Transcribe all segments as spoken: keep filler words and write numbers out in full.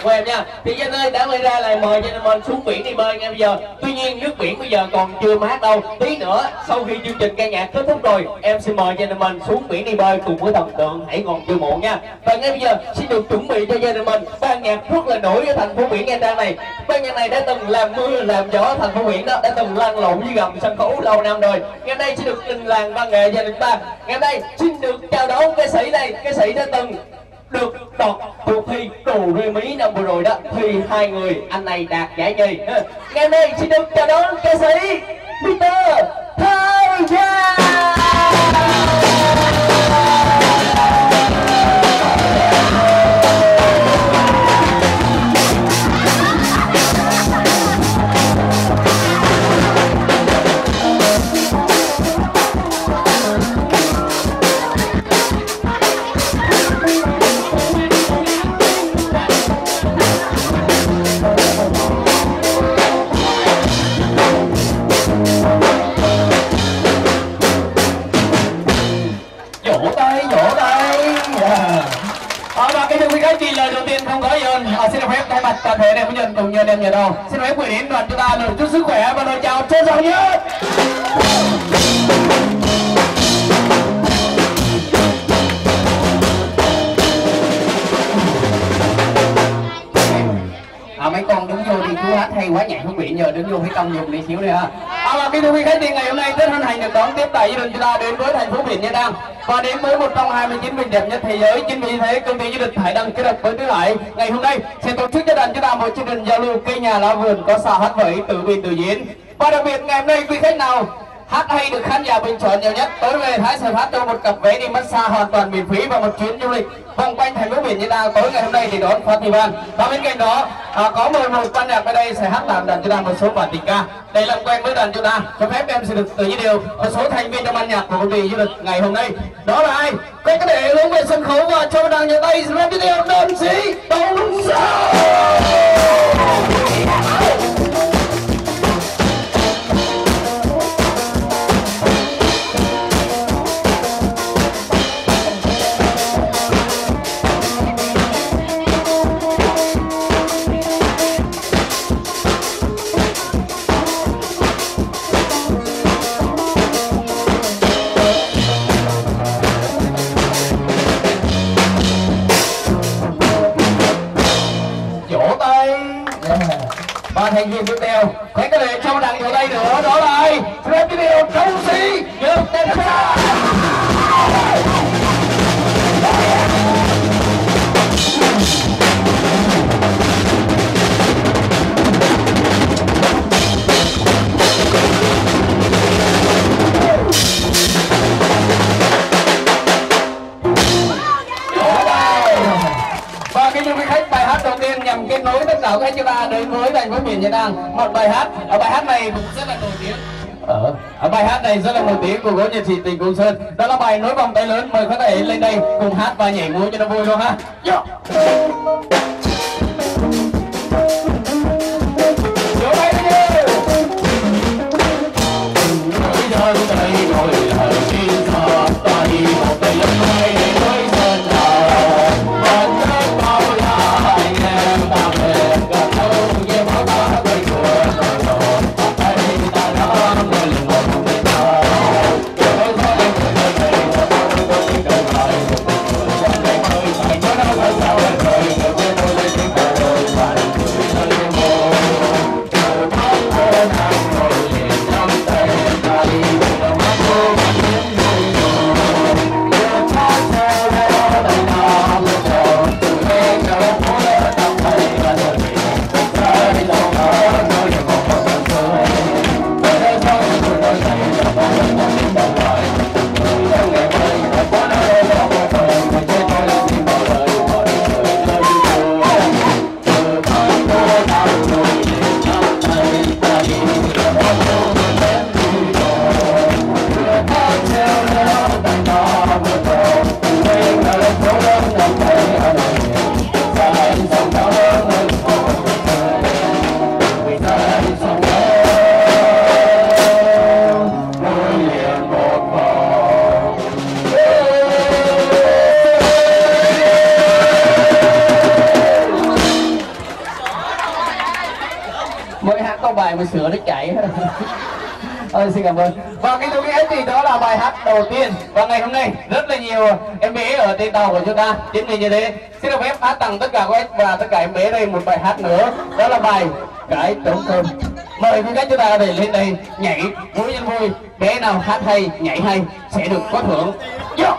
của em nha. Thì Danh ơi, đã quay ra là mời cho mình xuống biển đi bơi ngay bây giờ. Tuy nhiên nước biển bây giờ còn chưa mát đâu. Tí nữa sau khi chương trình ca nhạc kết thúc rồi, em xin mời cho mình xuống biển đi bơi cùng với thần tượng Hãy Còn Chưa Muộn nha. Và ngay bây giờ xin được chuẩn bị cho gia đình mình ban nhạc rất là nổi ở thành phố biển Nha Trang này. Ban nhạc này đã từng làm mưa làm gió thành phố biển đó, đã từng lăn lộn với gầm sân khấu lâu năm rồi. Ngày nay xin được đình làng văn nghệ gia đình ta. Ngày nay xin được chào đón ca sĩ này, ca sĩ đã từng được đoạt cuộc thi Đồ Rê Mí năm vừa rồi đó, thì hai người anh này đạt giải nhì. Ngày nay xin được chào đón ca sĩ Peter Thái Gia. Lời đầu tiên không có gì hơn, à, xin được phép thay mặt toàn thể này cũng nhận cùng nhân em nhà đâu, xin phép gửi đến đoàn chúng ta lời chúc sức khỏe và lời chào trân trọng nhất. À, mấy con đứng vô đi, chú hát hay quá, nhạc thú vị, nhờ đứng vô phải công dùng đi xíu đi ha. À, và kính thưa quý khách, thì ngày hôm nay rất hân hạnh được đón tiếp tại gia đình chúng ta đến với thành phố biển Nha Trang và đến với một trong hai mươi chín bình đẹp nhất thế giới. Chính vì thế công ty du lịch Hải Đăng kết hợp với Tứ Hải ngày hôm nay sẽ tổ chức cho đoàn chúng ta một chương trình giao lưu cây nhà lá vườn có sao hát vẫy tự biên tự diễn. Và đặc biệt ngày hôm nay quý khách nào hát hay được khán giả bình chọn nhiều nhất, tối về Thái sẽ phát cho một cặp vé đi massage hoàn toàn miễn phí và một chuyến du lịch vòng quanh thành phố biển Nha Trang tối ngày hôm nay thì đón festival. Và bên cạnh đó à, có mời một ban nhạc ở đây sẽ hát tặng đoàn chúng ta một số bản tình ca để làm quen với đoàn chúng ta. Cho phép em sẽ được tự giới thiệu một số thành viên trong ban nhạc của công ty du lịch ngày hôm nay. Đó là ai? Quay có thể hướng về sân khấu và cho đoàn nhà tay sẽ giới thiệu đơn sĩ Tống Sao. Và thành viên tiếp theo hãy có thể cho đằng vào đây nữa, đó là ai? Phép tiếp theo công sĩ Nhật Tên Sa. Nhằm kết nối tất cả các chúng ta đến với thành phố biển Nha Trang một bài hát. Ở bài hát này cũng rất là nổi tiếng. Ở, ở bài hát này rất là nổi tiếng của cố nhạc sĩ Tình Cung Sơn. Đó là bài Nối Vòng Tay Lớn. Mời các thể lên đây cùng hát và nhảy múa cho nó vui luôn ha. Yo. Hãy subscribe cho kênh Ghiền Mì Gõ để không bỏ lỡ những video hấp dẫn. mới hát có bài mà sửa nó chạy. Ôi, xin cảm ơn. Và cái thú vị ấy thì đó là bài hát đầu tiên và ngày hôm nay rất là nhiều em bé ở trên tàu của chúng ta. Chính vì như thế xin được phép hát tặng tất cả các em và tất cả em bé đây một bài hát nữa, đó là bài Cái Trống Cơm. Mời quý khách chúng ta để lên đây nhảy vui nhân vui, bé nào hát hay nhảy hay sẽ được có thưởng. Yo!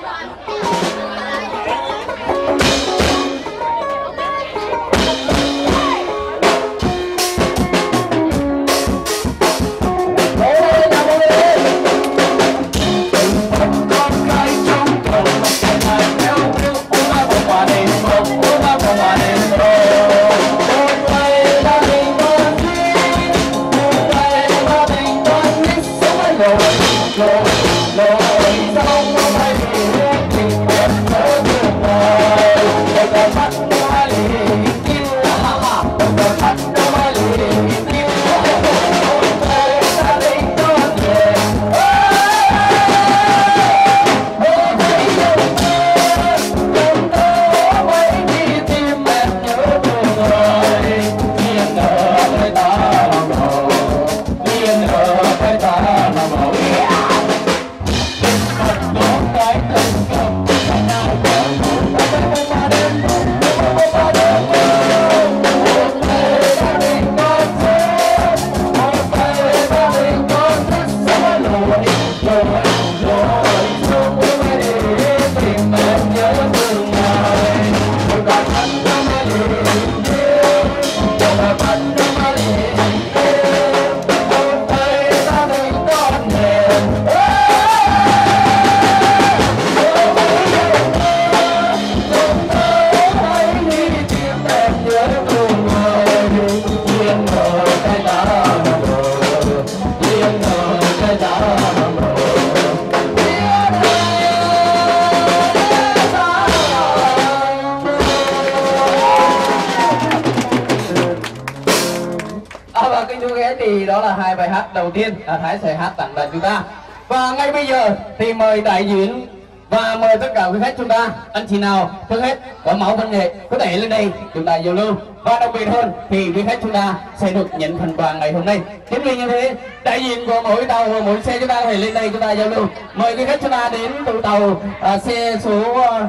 Thì đó là hai bài hát đầu tiên là Thái sẽ hát tặng đoàn chúng ta. Và ngay bây giờ thì mời đại diện và mời tất cả quý khách chúng ta, anh chị nào trước hết có máu văn nghệ có thể lên đây chúng ta giao lưu, và đặc biệt hơn thì quý khách chúng ta sẽ được nhận phần quà ngày hôm nay. Chính vì như thế đại diện của mỗi tàu và mỗi xe chúng ta có thể lên đây chúng ta giao lưu. Mời quý khách chúng ta đến từ tàu à, xe số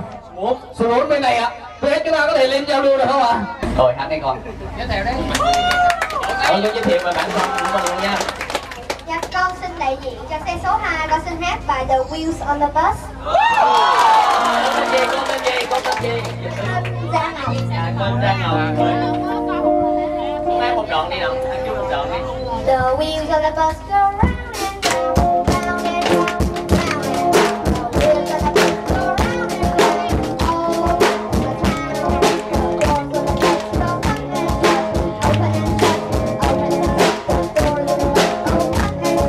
uh, số bốn bên này ạ. Quý khách chúng ta có thể lên giao lưu được không ạ? À? Rồi hát đây còn giới thiệu đấy. Con giới thiệu về bản thân của mình nha. Dạ, con xin đại diện cho xe số hai, con xin hát bài The Wheels on the Bus. Con tên gì? Con tên gì? Con tên gì? Giang Ngọc. Dạ, con Giang Ngọc. Con hát một đoạn đi nào, hát chút một đoạn đi. The wheels on the bus go round and round, round and round, round and round. The wheels on the bus go round and round all the town. The doors on the bus go up and down, open and shut, open and shut. The doors on the bus go up and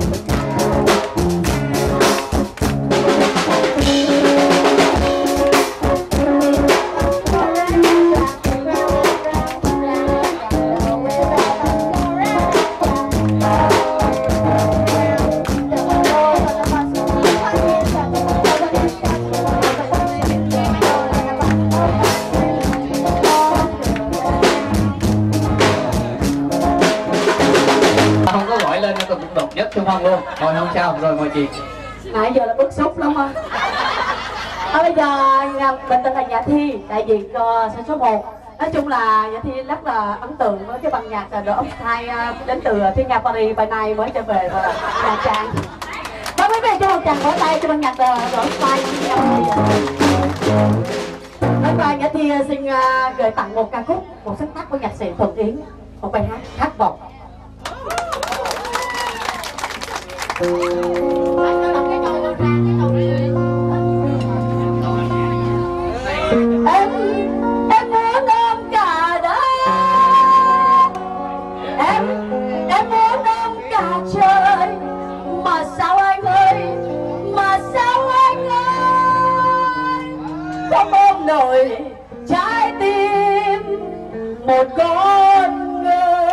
độc nhất trong phòng luôn. Rồi không sao, rồi mời chị. Nãy giờ là bức xúc lắm á. À, bây giờ mình tên là Nhã Thi, đại diện cho xe số một. Nói chung là Nhã Thi rất là ấn tượng với cái ban nhạc The Offside đến từ Thiên Nga Paris, bài này mới trở về và Nha Trang. Và quý vị cho một tràng vỗ tay cho ban nhạc The Offside. Và Nhã Thi xin gửi tặng một ca khúc, một sáng tác của nhạc sĩ Thuận Yến, một bài hát Khát Vọng. Em, em muốn ôm cả đời, em, em muốn ôm cả trời. Mà sao anh ơi, mà sao anh ơi không ôm nổi trái tim một con người.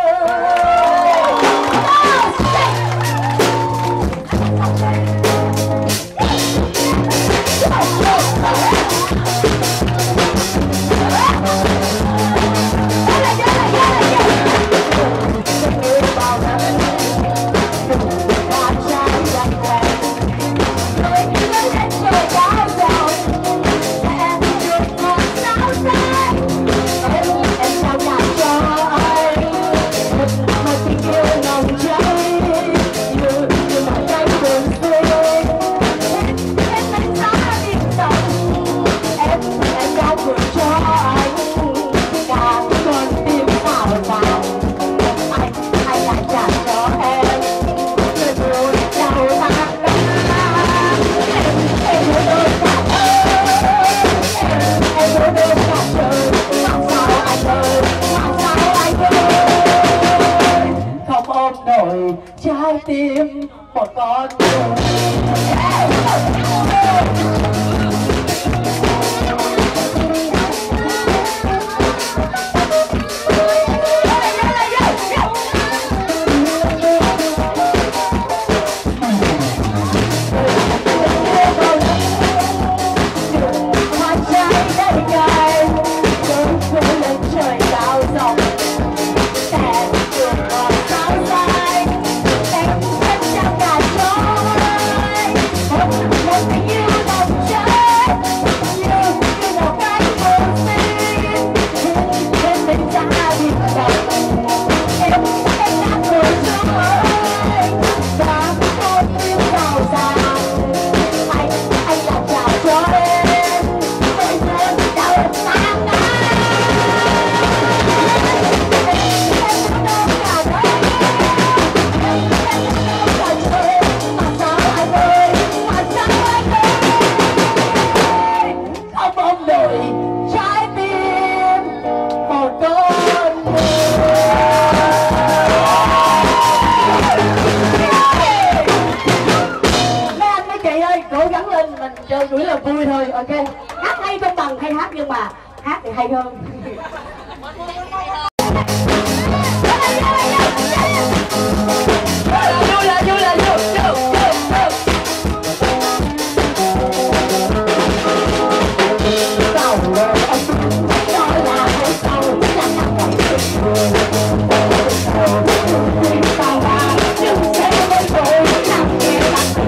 tim một con người. Gửi là vui thôi, ok. Hát hay không bằng hay hát, nhưng mà hát thì hay hơn. Vui là vui là vui, vui, vui. Cầu là nói là hay cầu là nằm ngoài sao là đừng xe với tôi nằm nghe lặng.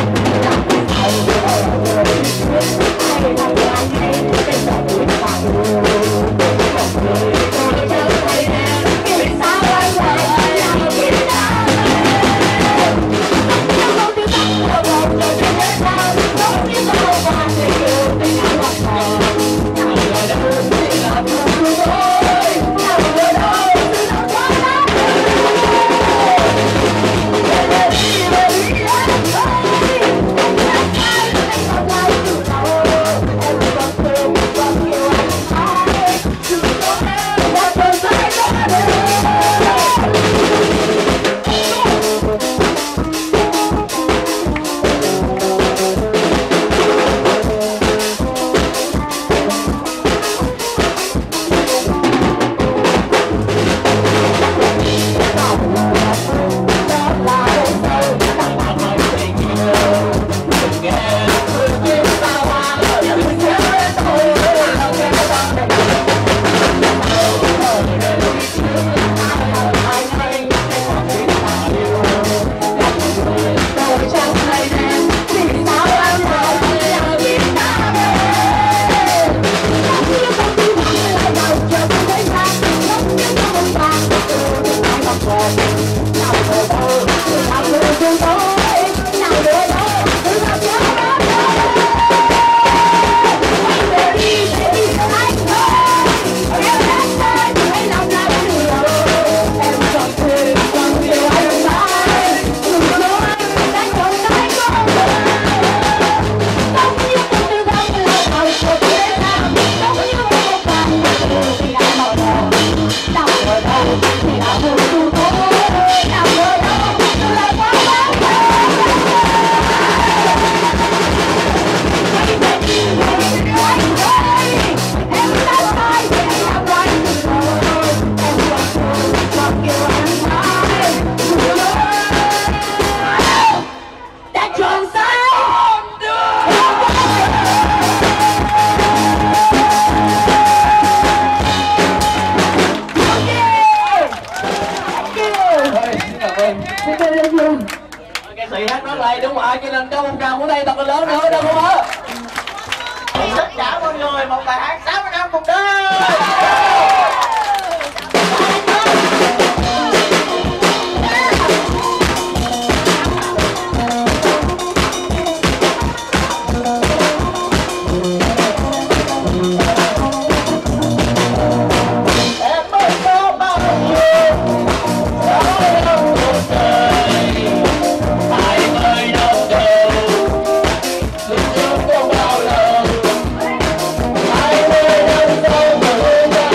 Ca sĩ hát nói lại đúng rồi, cho nên có một tràng của đây thật là lớn nữa đâu không ạ? Tất cả mọi người một bài hát sáu mươi năm cuộc đời. Hãy subscribe cho kênh Ghiền Mì Gõ để không bỏ lỡ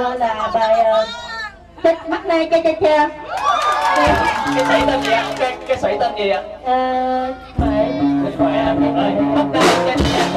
là bài uh, mắt này cái cái kia. Cái sảy tên gì ạ? Cái cái sảy tên gì ạ? Ờ, phải Khỏe ơi, mắt này cái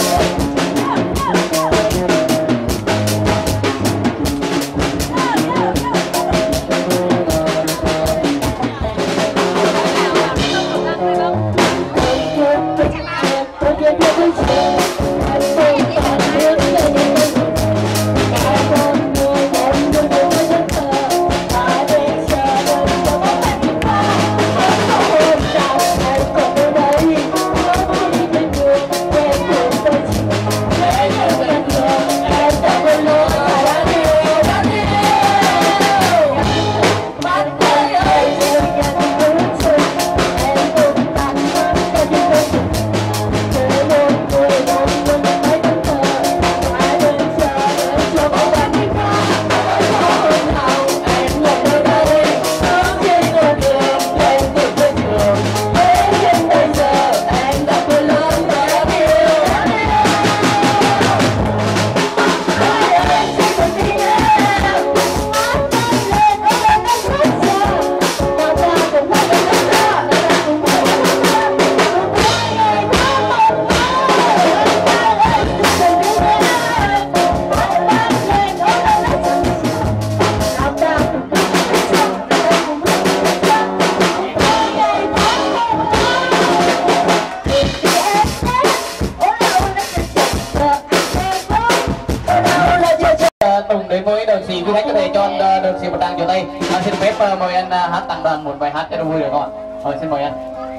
quý khách có thể cho đơn xin một tràng cho tay. À, xin phép uh, mời anh uh, hát tặng đoàn một bài hát cho nó vui được không ạ? Rồi xin mời anh.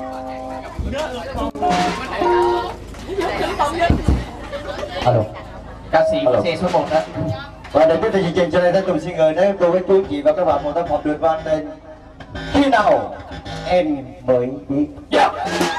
Alo. Ca sĩ của xe số một đó. Và để tiếp tục chương trình cho nên ta cùng xin gửi đến cô với chú chị và các bạn một tác phẩm tuyệt vời tên Khi nào em mới biết. Yeah.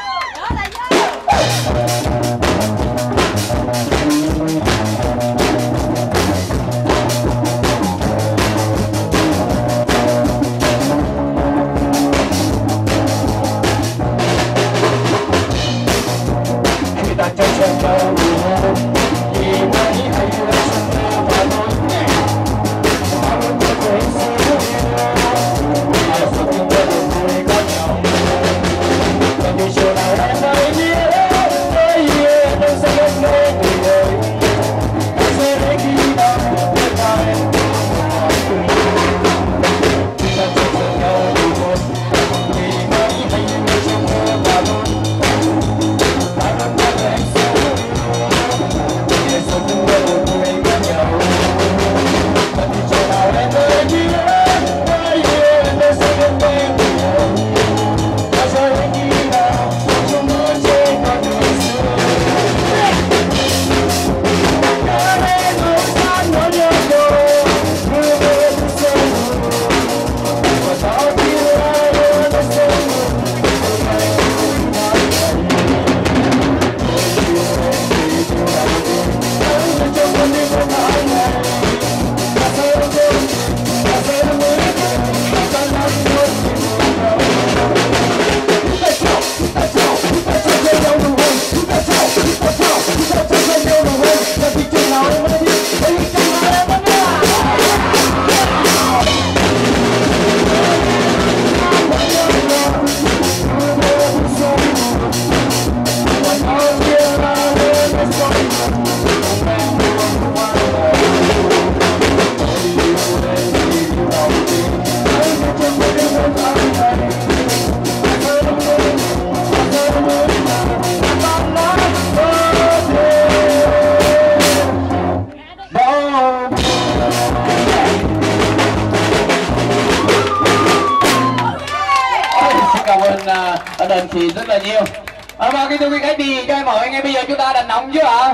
Ở đền thì rất là nhiều. À, mà cái thưa quý khách đi cho em hỏi anh em bây giờ chúng ta đã nóng chưa ạ?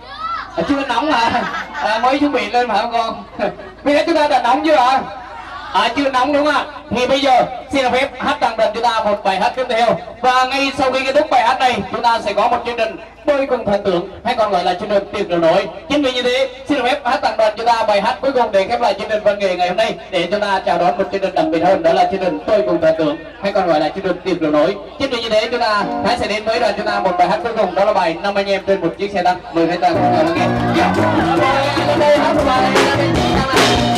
À, chưa nóng hả? À, mới chuẩn bị lên phải không con? Bây giờ chúng ta đã nóng chưa ạ? À, chưa nóng đúng không ạ? Thì bây giờ xin phép hát tặng đền chúng ta một bài hát tiếp theo. Và ngay sau khi kết thúc bài hát này, chúng ta sẽ có một chương trình bơi cùng thần tượng, hay còn gọi là chương trình tiệc rượu nổi. Chính vì như thế, xin phép hát tặng đền chúng ta bài hát cuối cùng để khép lại chương trình văn nghệ ngày hôm nay, để chúng ta chào đón một chương trình đặc biệt hơn, đó là chương trình tôi cùng thần tượng, hay còn gọi là chương trình tiệc rượu nổi. Chính vì như thế, chúng ta hãy sẽ đến với đoàn chúng ta một bài hát cuối cùng, đó là bài Năm Anh Em Trên Một Chiếc Xe Tăng. Mời khách ta cùng nghe.